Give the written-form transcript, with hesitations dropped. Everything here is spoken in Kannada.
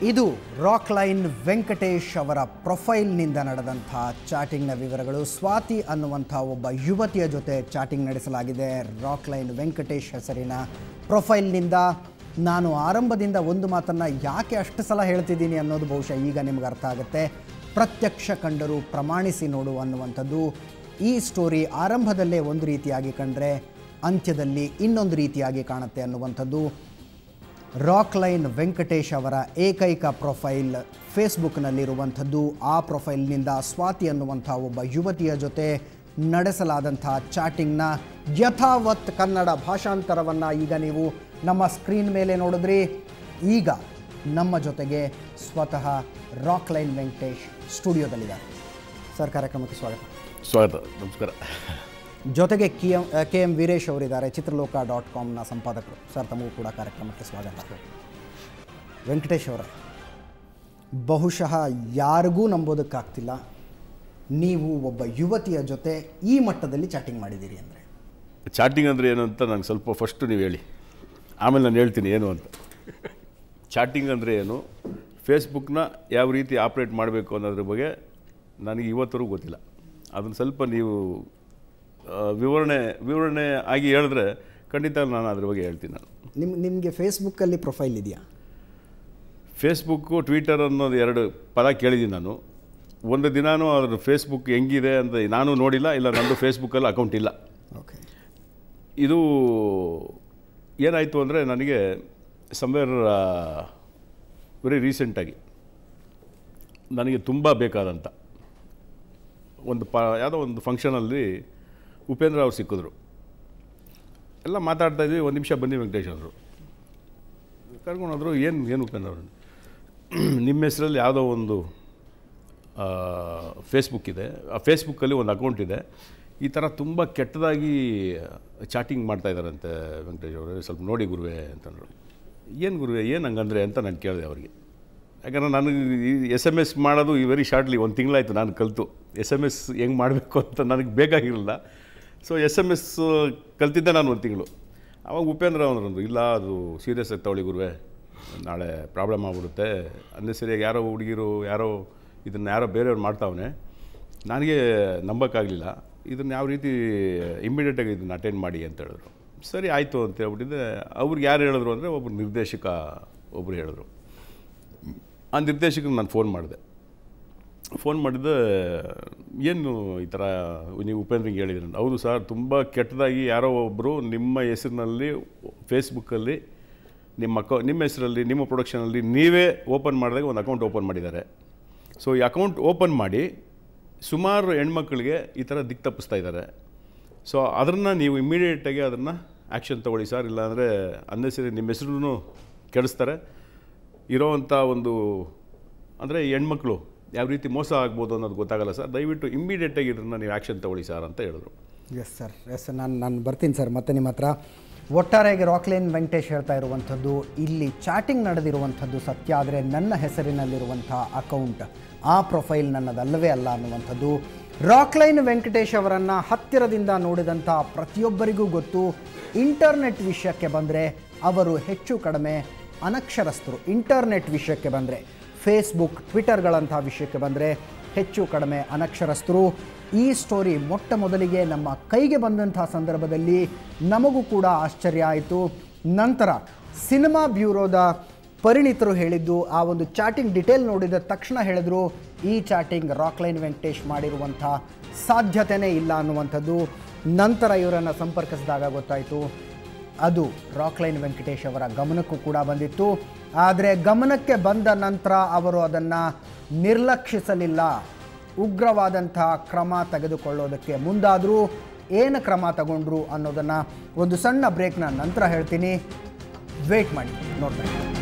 ಇದು ರಾಕ್ಲೈನ್ ವೆಂಕಟೇಶ್ ಅವರ ಪ್ರೊಫೈಲ್ನಿಂದ ನಡೆದಂಥ ಚಾಟಿಂಗ್ನ ವಿವರಗಳು. ಸ್ವಾತಿ ಅನ್ನುವಂಥ ಒಬ್ಬ ಯುವತಿಯ ಜೊತೆ ಚಾಟಿಂಗ್ ನಡೆಸಲಾಗಿದೆ ರಾಕ್ಲೈನ್ ವೆಂಕಟೇಶ್ ಹೆಸರಿನ ಪ್ರೊಫೈಲ್ನಿಂದ. ನಾನು ಆರಂಭದಿಂದ ಒಂದು ಮಾತನ್ನು ಯಾಕೆ ಅಷ್ಟು ಸಲ ಹೇಳ್ತಿದ್ದೀನಿ ಅನ್ನೋದು ಬಹುಶಃ ಈಗ ನಿಮ್ಗೆ ಅರ್ಥ ಆಗುತ್ತೆ. ಪ್ರತ್ಯಕ್ಷ ಕಂಡರೂ ಪ್ರಮಾಣಿಸಿ ನೋಡು ಅನ್ನುವಂಥದ್ದು. ಈ ಸ್ಟೋರಿ ಆರಂಭದಲ್ಲೇ ಒಂದು ರೀತಿಯಾಗಿ ಕಂಡ್ರೆ ಅಂತ್ಯದಲ್ಲಿ ಇನ್ನೊಂದು ರೀತಿಯಾಗಿ ಕಾಣುತ್ತೆ ಅನ್ನುವಂಥದ್ದು. ರಾಕ್ಲೈನ್ ವೆಂಕಟೇಶ್ ಅವರ ಏಕೈಕ ಪ್ರೊಫೈಲ್ ಫೇಸ್ಬುಕ್ನಲ್ಲಿರುವಂಥದ್ದು. ಆ ಪ್ರೊಫೈಲ್ನಿಂದ ಸ್ವಾತಿ ಅನ್ನುವಂಥ ಒಬ್ಬ ಯುವತಿಯ ಜೊತೆ ನಡೆಸಲಾದಂಥ ಚಾಟಿಂಗ್ನ ಯಥಾವತ್ ಕನ್ನಡ ಭಾಷಾಂತರವನ್ನು ಈಗ ನೀವು ನಮ್ಮ ಸ್ಕ್ರೀನ್ ಮೇಲೆ ನೋಡಿದ್ರಿ. ಈಗ ನಮ್ಮ ಜೊತೆಗೆ ಸ್ವತಃ ರಾಕ್ಲೈನ್ ವೆಂಕಟೇಶ್ ಸ್ಟುಡಿಯೋದಲ್ಲಿದ್ದಾರೆ. ಸರ್, ಕಾರ್ಯಕ್ರಮಕ್ಕೆ ಸ್ವಾಗತ. ಸ್ವಾಗತ, ನಮಸ್ಕಾರ. ಜೊತೆಗೆ ಕೆ ಎಂ ವೀರೇಶ್ ಅವರಿದ್ದಾರೆ, ಚಿತ್ರಲೋಕ.comನ ಸಂಪಾದಕರು. ಸರ್, ತಮಗೂ ಕೂಡ ಕಾರ್ಯಕ್ರಮಕ್ಕೆ ಸ್ವಾಗತ. ವೆಂಕಟೇಶ್ ಅವರೇ, ಬಹುಶಃ ಯಾರಿಗೂ ನಂಬೋದಕ್ಕಾಗ್ತಿಲ್ಲ, ನೀವು ಒಬ್ಬ ಯುವತಿಯ ಜೊತೆ ಈ ಮಟ್ಟದಲ್ಲಿ ಚಾಟಿಂಗ್ ಮಾಡಿದ್ದೀರಿ ಅಂದರೆ. ಚಾಟಿಂಗ್ ಅಂದರೆ ಏನು ಅಂತ ನನಗೆ ಸ್ವಲ್ಪ ಫಸ್ಟು ನೀವು ಹೇಳಿ, ಆಮೇಲೆ ನಾನು ಹೇಳ್ತೀನಿ ಏನು ಅಂತ. ಚಾಟಿಂಗ್ ಅಂದರೆ ಏನು, ಫೇಸ್ಬುಕ್ನ ಯಾವ ರೀತಿ ಆಪ್ರೇಟ್ ಮಾಡಬೇಕು ಅನ್ನೋದ್ರ ಬಗ್ಗೆ ನನಗೆ ಇವತ್ತರೂ ಗೊತ್ತಿಲ್ಲ. ಅದನ್ನು ಸ್ವಲ್ಪ ನೀವು ವಿವರಣೆ ಆಗಿ ಹೇಳಿದ್ರೆ ಖಂಡಿತ ನಾನು ಅದ್ರ ಬಗ್ಗೆ ಹೇಳ್ತೀನಿ. ನಾನು ನಿಮಗೆ ಫೇಸ್ಬುಕ್ಕಲ್ಲಿ ಪ್ರೊಫೈಲ್ ಇದೆಯಾ? ಫೇಸ್ಬುಕ್ಕು ಟ್ವಿಟರ್ ಅನ್ನೋದು ಎರಡು ಪದ ಕೇಳಿದ್ದೀನಿ ನಾನು. ಒಂದು ದಿನಾನೂ ಅದ್ರ ಫೇಸ್ಬುಕ್ ಹೆಂಗಿದೆ ಅಂತ ನಾನು ನೋಡಿಲ್ಲ, ಇಲ್ಲ ನಂದು ಫೇಸ್ಬುಕ್ಕಲ್ಲಿ ಅಕೌಂಟ್ ಇಲ್ಲ. ಓಕೆ. ಇದು ಏನಾಯಿತು ಅಂದರೆ ನನಗೆ ಸಮ್ವೇರ್ ವೆರಿ ರೀಸೆಂಟಾಗಿ ನನಗೆ ತುಂಬ ಬೇಕಾದಂಥ ಯಾವುದೋ ಒಂದು ಫಂಕ್ಷನಲ್ಲಿ ಉಪೇಂದ್ರ ಅವ್ರು ಸಿಕ್ಕಿದ್ರು. ಎಲ್ಲ ಮಾತಾಡ್ತಾಯಿದ್ವಿ. ಒಂದು ನಿಮಿಷ ಬನ್ನಿ ವೆಂಕಟೇಶ್ ಅವರು ಕರ್ಕೊಂಡೋದ್ರು. ಏನು ಉಪೇಂದ್ರ ಅವರು, ನಿಮ್ಮ ಹೆಸರಲ್ಲಿ ಯಾವುದೋ ಒಂದು ಫೇಸ್ಬುಕ್ ಇದೆ, ಆ ಫೇಸ್ಬುಕ್ಕಲ್ಲಿ ಒಂದು ಅಕೌಂಟ್ ಇದೆ, ಈ ಥರ ತುಂಬ ಕೆಟ್ಟದಾಗಿ ಚಾಟಿಂಗ್ ಮಾಡ್ತಾಯಿದ್ದಾರಂತೆ ವೆಂಕಟೇಶ್ ಅವರು, ಸ್ವಲ್ಪ ನೋಡಿ ಗುರುವೆ ಅಂತಂದರು. ಏನು ಗುರುವೆ, ಏನು ಹಂಗಂದರೆ ಅಂತ ನಾನು ಕೇಳಿದೆ ಅವರಿಗೆ. ಯಾಕಂದರೆ ನನಗೆ SMS ಮಾಡೋದು ವೆರಿ ಶಾರ್ಟ್ಲಿ 1 ತಿಂಗಳಾಯಿತು ನಾನು ಕಲಿತು. SMS ಹೆಂಗೆ ಮಾಡಬೇಕು ಅಂತ ನನಗೆ ಬೇಕಾಗಿರಲಿಲ್ಲ. ಸೊ SMS ಕಲ್ತಿದ್ದೆ ನಾನು 1 ತಿಂಗಳು. ಆವಾಗ ಉಪೇಂದ್ರ ಅವರಂದ್ರು, ಇಲ್ಲ ಅದು ಸೀರಿಯಸ್ ಆಗಿ ತಗೊಳ್ಳಿ ಗುರುವೆ, ನಾಳೆ ಪ್ರಾಬ್ಲಮ್ ಆಗ್ಬಿಡುತ್ತೆ, ಅನ್ನೆಸರಿಯಾಗಿ ಯಾರೋ ಹುಡುಗಿರು ಇದನ್ನು ಯಾರೋ ಬೇರೆಯವ್ರು ಮಾಡ್ತಾವನೆ, ನನಗೆ ನಂಬೋಕ್ಕಾಗಲಿಲ್ಲ, ಇದನ್ನು ಯಾವ ರೀತಿ ಇಮ್ಮಿಡಿಯೇಟಾಗಿ ಇದನ್ನು ಅಟೆಂಡ್ ಮಾಡಿ ಅಂತ ಹೇಳಿದ್ರು. ಸರಿ ಆಯಿತು ಅಂತ ಹೇಳ್ಬಿಟ್ಟಿದ್ದೆ. ಅವ್ರಿಗೆ ಯಾರು ಹೇಳಿದ್ರು ಅಂದರೆ ಒಬ್ಬರು ಹೇಳಿದ್ರು. ಆ ನಿರ್ದೇಶಕರಿಗೆ ನಾನು ಫೋನ್ ಮಾಡಿದೆ. ಏನು ಈ ಥರ ನೀವು ಉಪೇಂದ್ರಿಗೆ ಹೇಳಿದ್ರಿ? ಹೌದು ಸರ್, ತುಂಬ ಕೆಟ್ಟದಾಗಿ ಯಾರೋ ಒಬ್ಬರು ನಿಮ್ಮ ಹೆಸರಿನಲ್ಲಿ ಫೇಸ್ಬುಕ್ಕಲ್ಲಿ ನಿಮ್ಮ ಹೆಸರಲ್ಲಿ ನಿಮ್ಮ ಪ್ರೊಡಕ್ಷನಲ್ಲಿ ನೀವೇ ಓಪನ್ ಮಾಡಿದಾಗ ಒಂದು ಅಕೌಂಟ್ ಓಪನ್ ಮಾಡಿದ್ದಾರೆ. ಸೊ ಈ ಅಕೌಂಟ್ ಓಪನ್ ಮಾಡಿ ಸುಮಾರು ಹೆಣ್ಮಕ್ಳಿಗೆ ಈ ಥರ ದಿಕ್ಕು ತಪ್ಪಿಸ್ತಾ ಇದ್ದಾರೆ. ಸೊ ಅದನ್ನು ನೀವು ಇಮ್ಮಿಡಿಯೇಟಾಗಿ ಅದನ್ನು ಆ್ಯಕ್ಷನ್ ತೊಗೊಳ್ಳಿ ಸರ್, ಇಲ್ಲಾಂದರೆ ಅನ್ನೆಸರಿ ನಿಮ್ಮ ಹೆಸರು ಕೆಡಿಸ್ತಾರೆ. ಇರೋವಂಥ ಒಂದು ಅಂದರೆ ಹೆಣ್ಮಕ್ಳು ಯಾವ ರೀತಿ ಮೋಸ ಆಗ್ಬೋದು ಅನ್ನೋದು ಗೊತ್ತಾಗಲ್ಲ ಸರ್, ದಯವಿಟ್ಟು ಇಮ್ಮಿಡಿಯೇಟಾಗಿ ಇದನ್ನು ನೀವು ಆ್ಯಕ್ಷನ್ ತೊಗೊಳ್ಳಿ ಸರ್ ಅಂತ ಹೇಳಿದ್ರು. ಎಸ್ ಸರ್, ನಾನು ಬರ್ತೀನಿ ಸರ್ ಮತ್ತೆ ನಿಮ್ಮ ಹತ್ರ. ಒಟ್ಟಾರೆಯಾಗಿ ರಾಕ್ಲೈನ್ ವೆಂಕಟೇಶ್ ಹೇಳ್ತಾ ಇರುವಂಥದ್ದು, ಇಲ್ಲಿ ಚಾಟಿಂಗ್ ನಡೆದಿರುವಂಥದ್ದು ಸತ್ಯ, ಆದರೆ ನನ್ನ ಹೆಸರಿನಲ್ಲಿರುವಂಥ ಅಕೌಂಟ್, ಆ ಪ್ರೊಫೈಲ್ ನನ್ನದಲ್ಲವೇ ಅಲ್ಲ ಅನ್ನುವಂಥದ್ದು. ರಾಕ್ಲೈನ್ ವೆಂಕಟೇಶ್ ಅವರನ್ನು ಹತ್ತಿರದಿಂದ ನೋಡಿದಂಥ ಪ್ರತಿಯೊಬ್ಬರಿಗೂ ಗೊತ್ತು, ಇಂಟರ್ನೆಟ್ ವಿಷಯಕ್ಕೆ ಬಂದರೆ ಅವರು ಹೆಚ್ಚು ಕಡಿಮೆ ಅನಕ್ಷರಸ್ಥರು. ಇಂಟರ್ನೆಟ್ ವಿಷಯಕ್ಕೆ ಬಂದರೆ, ಫೇಸ್ಬುಕ್ ಟ್ವಿಟರ್ಗಳಂಥ ವಿಷಯಕ್ಕೆ ಬಂದರೆ ಹೆಚ್ಚು ಕಡಿಮೆ ಅನಕ್ಷರಸ್ಥರು. ಈ ಸ್ಟೋರಿ ಮೊಟ್ಟ ಮೊದಲಿಗೆ ನಮ್ಮ ಕೈಗೆ ಬಂದಂಥ ಸಂದರ್ಭದಲ್ಲಿ ನಮಗೂ ಕೂಡ ಆಶ್ಚರ್ಯ ಆಯಿತು. ನಂತರ ಸಿನಿಮಾ ಬ್ಯೂರೋದ ಪರಿಣಿತರು ಹೇಳಿದ್ದು, ಆ ಒಂದು ಚಾಟಿಂಗ್ ಡಿಟೇಲ್ ನೋಡಿದ ತಕ್ಷಣ ಹೇಳಿದ್ರು, ಈ ಚಾಟಿಂಗ್ ರಾಕ್ಲೈನ್ ವೆಂಕಟೇಶ್ ಮಾಡಿರುವಂಥ ಸಾಧ್ಯತೆಯೇ ಇಲ್ಲ ಅನ್ನುವಂಥದ್ದು. ನಂತರ ಇವರನ್ನು ಸಂಪರ್ಕಿಸಿದಾಗ ಗೊತ್ತಾಯಿತು, ಅದು ರಾಕ್ಲೈನ್ ವೆಂಕಟೇಶ್ ಅವರ ಗಮನಕ್ಕೂ ಕೂಡ ಬಂದಿತ್ತು. ಆದರೆ ಗಮನಕ್ಕೆ ಬಂದ ನಂತರ ಅವರು ಅದನ್ನು ನಿರ್ಲಕ್ಷಿಸಲಿಲ್ಲ, ಉಗ್ರವಾದಂಥ ಕ್ರಮ ತೆಗೆದುಕೊಳ್ಳೋದಕ್ಕೆ ಮುಂದಾದರೂ. ಏನು ಕ್ರಮ ತಗೊಂಡ್ರು ಅನ್ನೋದನ್ನು ಒಂದು ಸಣ್ಣ ಬ್ರೇಕ್ನ ನಂತರ ಹೇಳ್ತೀನಿ. ವೇಟ್ ಮಾಡಿ, ನೋಡ್ತಾ